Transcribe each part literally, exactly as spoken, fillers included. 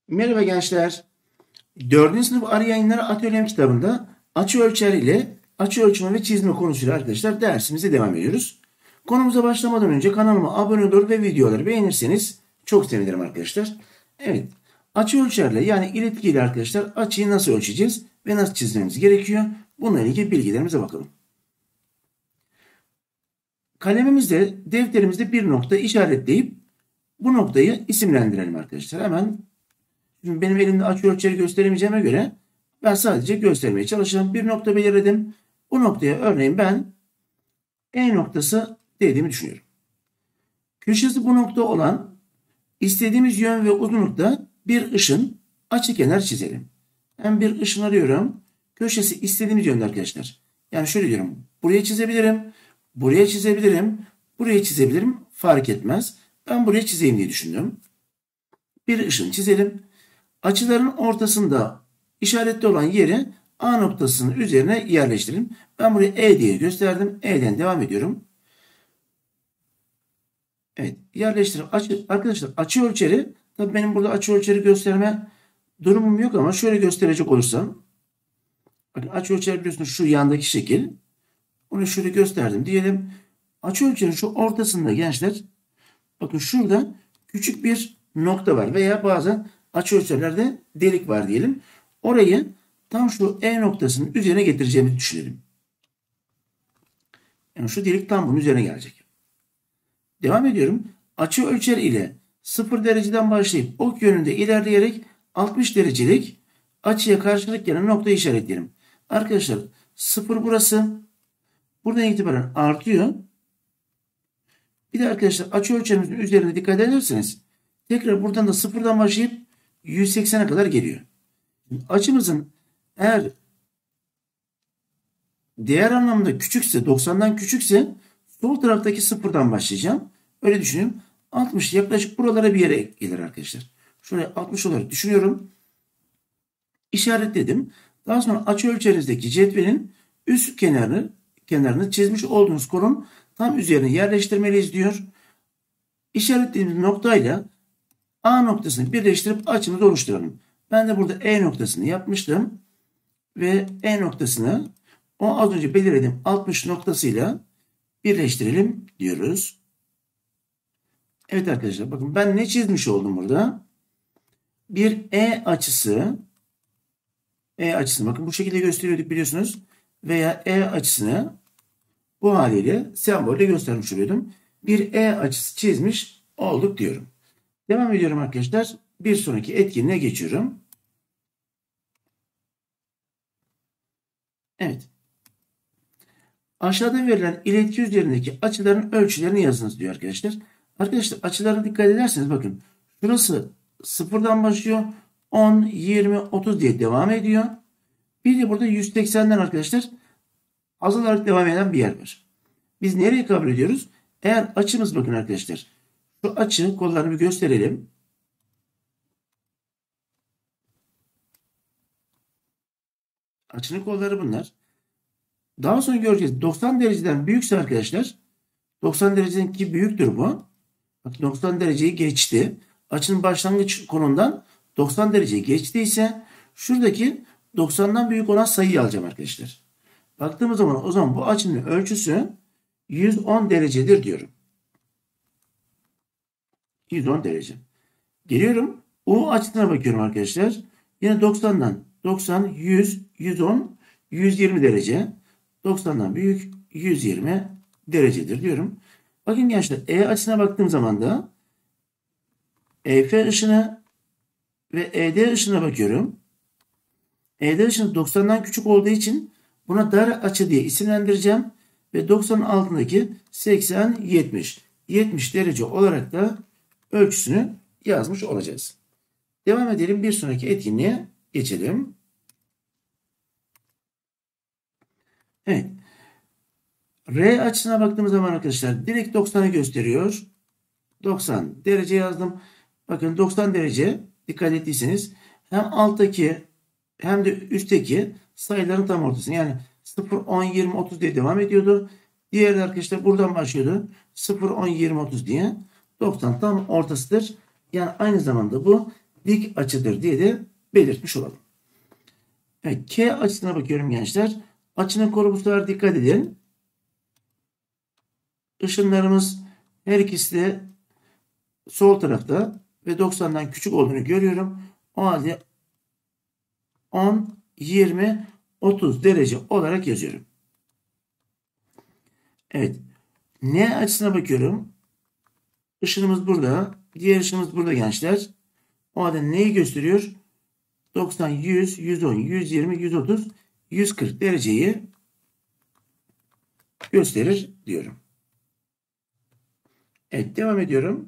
Merhaba gençler. Dördüncü sınıf Arı Yayınları Atölyem kitabında açı ölçer ile açı ölçme ve çizme konusuyla arkadaşlar dersimize devam ediyoruz. Konumuza başlamadan önce kanalıma abone olur ve videoları beğenirseniz çok sevinirim arkadaşlar. Evet. Açı ölçerle yani iletkiyle arkadaşlar açıyı nasıl ölçeceğiz ve nasıl çizmemiz gerekiyor? Bununla ilgili bilgilerimize bakalım. Kalemimizde, defterimizde bir nokta işaretleyip bu noktayı isimlendirelim arkadaşlar. Hemen Şimdi benim elimde açı ölçeri gösteremeyeceğime göre ben sadece göstermeye çalışacağım. Bir nokta belirledim. Bu noktaya örneğin ben E noktası dediğimi düşünüyorum. Köşesi bu nokta olan istediğimiz yön ve uzunlukta bir ışın açıkenar çizelim. Ben bir ışın arıyorum. Köşesi istediğimiz yönde arkadaşlar. Yani şöyle diyorum. Buraya çizebilirim. Buraya çizebilirim. Buraya çizebilirim. Fark etmez. Ben buraya çizeyim diye düşündüm. Bir ışın çizelim. Açıların ortasında işaretli olan yeri A noktasının üzerine yerleştirelim. Ben buraya E diye gösterdim. E'den devam ediyorum. Evet, yerleştirip açı, arkadaşlar açı ölçeri, tabii benim burada açı ölçeri gösterme durumum yok ama şöyle gösterecek olursam, bakın açı ölçeri biliyorsunuz şu yandaki şekil. Onu şöyle gösterdim diyelim. Açı ölçerinin şu ortasında gençler, bakın şurada küçük bir nokta var veya bazen açı ölçerlerde delik var diyelim. Orayı tam şu E noktasının üzerine getireceğimizi düşünelim. Yani şu delik tam bunun üzerine gelecek. Devam ediyorum. Açı ölçer ile sıfır dereceden başlayıp ok yönünde ilerleyerek altmış derecelik açıya karşılık gelen noktayı işaretleyelim. Arkadaşlar sıfır burası. Buradan itibaren artıyor. Bir de arkadaşlar açı ölçerimizin üzerine dikkat ederseniz tekrar buradan da sıfırdan başlayıp yüz seksene kadar geliyor. Açımızın eğer değer anlamında küçükse, doksandan küçükse sol taraftaki sıfırdan başlayacağım. Öyle düşünüyorum. altmış yaklaşık buralara bir yere gelir arkadaşlar. Şöyle altmış olarak düşünüyorum. İşaretledim. Daha sonra açı ölçerinizdeki cetvelin üst kenarını kenarını çizmiş olduğunuz konum tam üzerine yerleştirmeliyiz diyor. İşaretlediğimiz noktayla A noktasını birleştirip açımızı oluşturalım. Ben de burada E noktasını yapmıştım. Ve E noktasını o az önce belirlediğim altmış noktasıyla birleştirelim diyoruz. Evet arkadaşlar bakın ben ne çizmiş oldum burada? Bir E açısı E açısını bakın bu şekilde gösteriyorduk biliyorsunuz. Veya E açısını bu haliyle sembolle göstermiş oluyordum. Bir E açısı çizmiş olduk diyorum. Devam ediyorum arkadaşlar. Bir sonraki etkinliğe geçiyorum. Evet. Aşağıda verilen iletki üzerindeki açıların ölçülerini yazınız diyor arkadaşlar. Arkadaşlar açılara dikkat ederseniz bakın. Şurası sıfırdan başlıyor. on, yirmi, otuz diye devam ediyor. Bir de burada yüz seksenden arkadaşlar azalarak devam eden bir yer var. Biz nereye kabul ediyoruz? Eğer açımız bakın arkadaşlar. Şu açı kollarını bir gösterelim. Açının kolları bunlar. Daha sonra göreceğiz. doksan dereceden büyükse arkadaşlar doksan dereceninki büyüktür bu. Bak doksan dereceyi geçti. Açının başlangıç konumdan doksan dereceyi geçtiyse şuradaki doksandan büyük olan sayıyı alacağım arkadaşlar. Baktığımız zaman o zaman bu açının ölçüsü yüz on derecedir diyorum. yüz on derece. Geliyorum. U açısına bakıyorum arkadaşlar. Yine doksandan doksan, yüz, yüz on, yüz yirmi derece. doksandan büyük yüz yirmi derecedir diyorum. Bakın gençler E açısına baktığım zaman da E F ışını ve E D ışığına bakıyorum. E D ışını doksandan küçük olduğu için buna dar açı diye isimlendireceğim. Ve doksanın altındaki seksen, yetmiş. yetmiş derece olarak da ölçüsünü yazmış olacağız. Devam edelim. Bir sonraki etkinliğe geçelim. Evet. R açısına baktığımız zaman arkadaşlar direkt doksanı gösteriyor. doksan derece yazdım. Bakın doksan derece dikkat ettiyseniz hem alttaki hem de üstteki sayıların tam ortası. Yani sıfır, on, yirmi, otuz diye devam ediyordu. Diğer arkadaşlar buradan başlıyordu. sıfır, on, yirmi, otuz diye. doksan tam ortasıdır. Yani aynı zamanda bu dik açıdır diye de belirtmiş olalım. Evet, K açısına bakıyorum gençler. Açının konumu bu sefer dikkat edin. Işınlarımız her ikisi de sol tarafta ve doksandan küçük olduğunu görüyorum. O halde on, yirmi, otuz derece olarak yazıyorum. Evet. N açısına bakıyorum. Işınımız burada. Diğer ışınımız burada gençler. O halde neyi gösteriyor? doksan, yüz, yüz on, yüz yirmi, yüz otuz, yüz kırk dereceyi gösterir diyorum. Evet, devam ediyorum.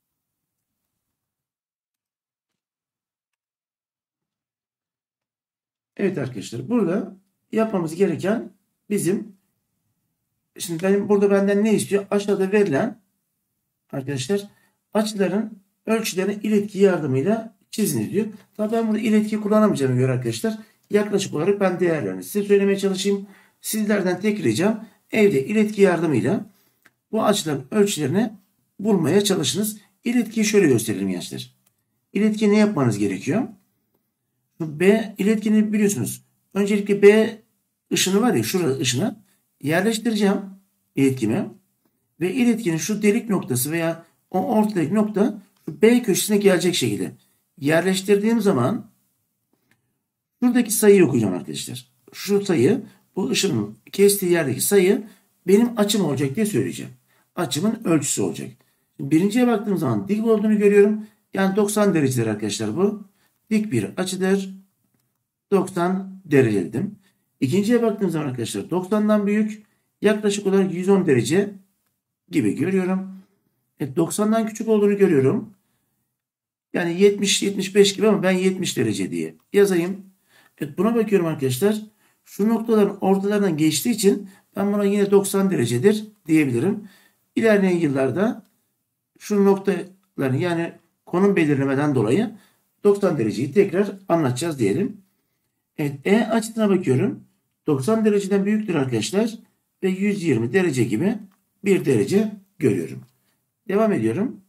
Evet arkadaşlar, burada yapmamız gereken bizim, şimdi benim burada benden ne istiyor? Aşağıda verilen arkadaşlar açıların ölçülerini iletki yardımıyla çiziniz diyor. Tabii ben burada iletki kullanamayacağım göre arkadaşlar yaklaşık olarak ben değerlerini size söylemeye çalışayım. Sizlerden tek ricam evde iletki yardımıyla bu açıların ölçülerini bulmaya çalışınız. İletkiyi şöyle gösterelim gençler. İletki ne yapmanız gerekiyor? B iletkini biliyorsunuz. Öncelikle B ışını var ya, şurada ışını yerleştireceğim iletkimi ve iletkinin şu delik noktası veya o ortadaki nokta şu B köşesine gelecek şekilde yerleştirdiğim zaman şuradaki sayıyı okuyacağım arkadaşlar. Şu sayı, bu ışının kestiği yerdeki sayı benim açım olacak diye söyleyeceğim. Açımın ölçüsü olacak. Birinciye baktığım zaman dik olduğunu görüyorum. Yani doksan derecedir arkadaşlar bu. Dik bir açıdır. doksan derece dedim. İkinciye baktığım zaman arkadaşlar doksandan büyük. Yaklaşık olarak yüz on derece gibi görüyorum. E, doksandan küçük olduğunu görüyorum. Yani yetmiş yetmiş beş gibi ama ben yetmiş derece diye yazayım. Evet, buna bakıyorum arkadaşlar. Şu noktaların ortalarından geçtiği için ben buna yine doksan derecedir diyebilirim. İlerleyen yıllarda şu noktaların yani konum belirlemeden dolayı doksan dereceyi tekrar anlatacağız diyelim. Evet, E açısına bakıyorum. doksan dereceden büyüktür arkadaşlar ve yüz yirmi derece gibi bir derece görüyorum. Devam ediyorum.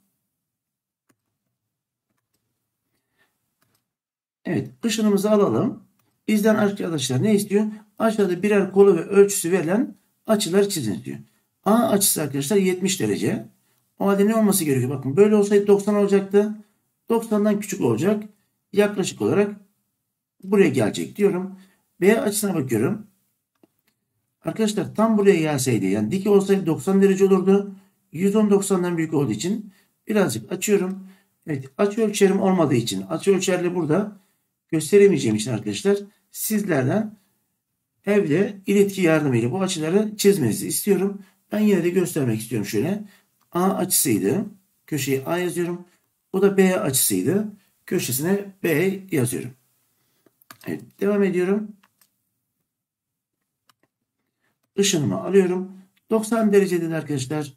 Evet, ışınımızı alalım. Bizden arkadaşlar ne istiyor? Aşağıda birer kolu ve ölçüsü verilen açıları çizin diyor. A açısı arkadaşlar yetmiş derece. O halde ne olması gerekiyor? Bakın böyle olsaydı doksan olacaktı. doksandan küçük olacak. Yaklaşık olarak buraya gelecek diyorum. B açısına bakıyorum. Arkadaşlar tam buraya gelseydi, yani dik olsaydı doksan derece olurdu. yüz on doksandan büyük olduğu için birazcık açıyorum. Evet, açı ölçerim olmadığı için, açı ölçerli burada gösteremeyeceğim için arkadaşlar sizlerden evde iletki yardımıyla bu açıları çizmenizi istiyorum. Ben yine de göstermek istiyorum şöyle. A açısıydı. Köşeye A yazıyorum. Bu da B açısıydı. Köşesine B yazıyorum. Evet, devam ediyorum. Işınımı alıyorum. doksan derecede arkadaşlar.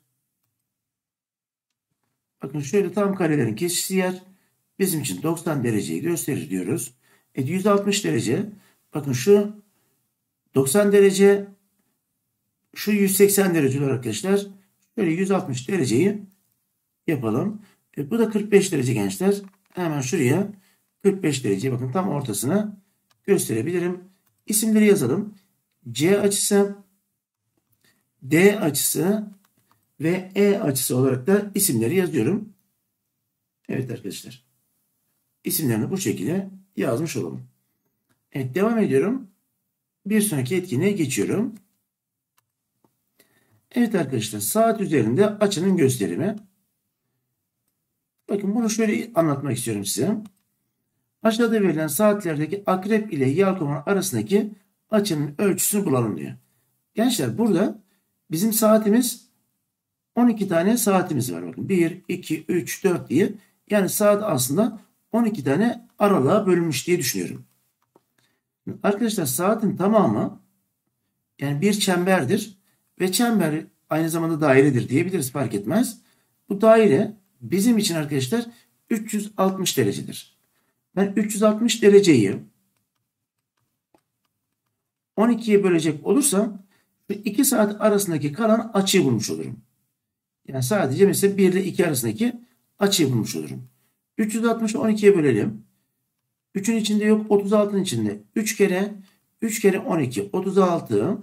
Bakın şöyle tam karelerin kesiştiği yer bizim için doksan dereceyi gösterir diyoruz. Evet, yüz altmış derece. Bakın şu doksan derece, şu yüz seksen derece olarak arkadaşlar. Şöyle yüz altmış dereceyi yapalım. Evet, bu da kırk beş derece gençler. Hemen şuraya kırk beş dereceyi bakın tam ortasına gösterebilirim. İsimleri yazalım. C açısı, D açısı ve E açısı olarak da isimleri yazıyorum. Evet arkadaşlar. İsimlerini bu şekilde yazmış olalım. Evet, devam ediyorum. Bir sonraki etkinliğe geçiyorum. Evet arkadaşlar, saat üzerinde açının gösterimi. Bakın bunu şöyle anlatmak istiyorum size. Aşağıda verilen saatlerdeki akrep ile yelkovan arasındaki açının ölçüsünü bulalım diyor. Gençler burada bizim saatimiz on iki tane saatimiz var. Bakın bir, iki, üç, dört diye. Yani saat aslında on iki tane aralığa bölünmüş diye düşünüyorum. Arkadaşlar saatin tamamı yani bir çemberdir. Ve çember aynı zamanda dairedir diyebiliriz, fark etmez. Bu daire bizim için arkadaşlar üç yüz altmış derecedir. Ben üç yüz altmış dereceyi on ikiye bölecek olursam iki saat arasındaki kalan açıyı bulmuş olurum. Yani sadece mesela bir ile iki arasındaki açıyı bulmuş olurum. üç yüz altmışı on ikiye bölelim. üçün içinde yok, otuz altının içinde. üç kere üç kere on iki, otuz altı.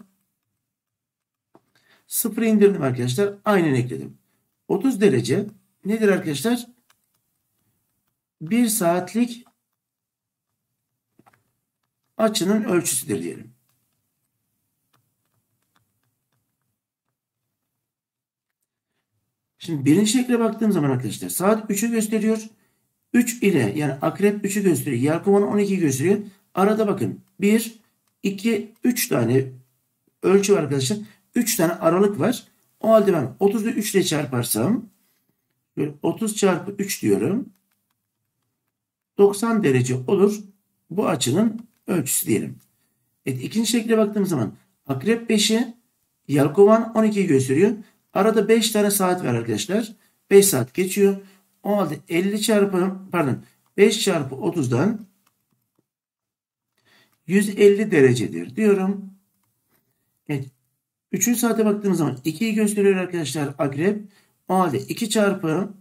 sıfırı indirdim arkadaşlar. Aynen ekledim. otuz derece nedir arkadaşlar? bir saatlik açının ölçüsüdür diyelim. Şimdi birinci şekle baktığım zaman arkadaşlar saat üçü gösteriyor. üç ile yani akrep üçü gösteriyor. Yelkovan on iki gösteriyor. Arada bakın bir, iki, üç tane ölçü var arkadaşlar. üç tane aralık var. O halde ben otuzu üç ile çarparsam böyle otuz çarpı üç diyorum. doksan derece olur. Bu açının ölçüsü diyelim. Evet, ikinci şekle baktığım zaman akrep beşi, yelkovan on ikiyi gösteriyor. Arada beş tane saat var arkadaşlar. beş saat geçiyor. O halde elli çarpı pardon beş çarpı otuzdan yüz elli derecedir diyorum. Evet. üçüncü saate baktığımız zaman ikiyi gösteriyor arkadaşlar akrep. O halde iki çarpı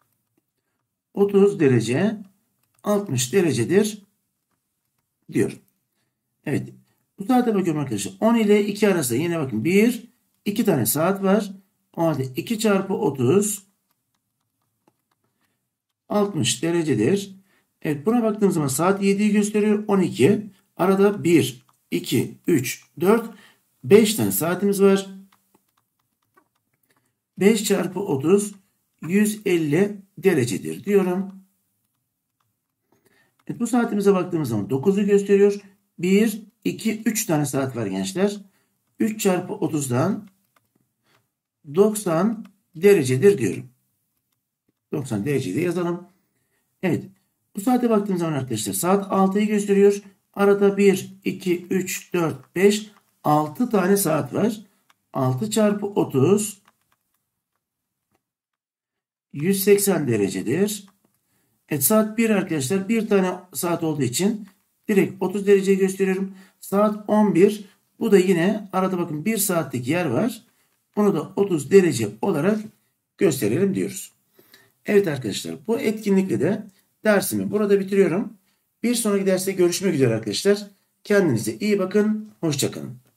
otuz derece altmış derecedir diyorum. Evet. Bu saate bakıyorum arkadaşlar. on ile iki arasında yine bakın bir, iki tane saat var. O halde iki çarpı otuz altmış derecedir. Evet, buna baktığımız zaman saat yediyi gösteriyor. on iki. Arada bir, iki, üç, dört, beş tane saatimiz var. beş çarpı otuz yüz elli derecedir diyorum. Evet, bu saatimize baktığımız zaman dokuzu gösteriyor. bir, iki, üç tane saat var gençler. üç çarpı otuzdan doksan derecedir diyorum. doksan dereceyi de yazalım. Evet. Bu saate baktığımız zaman arkadaşlar saat altıyı gösteriyor. Arada bir, iki, üç, dört, beş, altı tane saat var. altı çarpı otuz yüz seksen derecedir. Evet, saat bir arkadaşlar. Bir tane saat olduğu için direkt otuz derece gösteriyorum. Saat on bir. Bu da yine arada bakın bir saatlik yer var. Bunu da otuz derece olarak gösterelim diyoruz. Evet arkadaşlar, bu etkinlikle de dersimi burada bitiriyorum. Bir sonraki derste görüşmek üzere arkadaşlar. Kendinize iyi bakın. Hoşça kalın.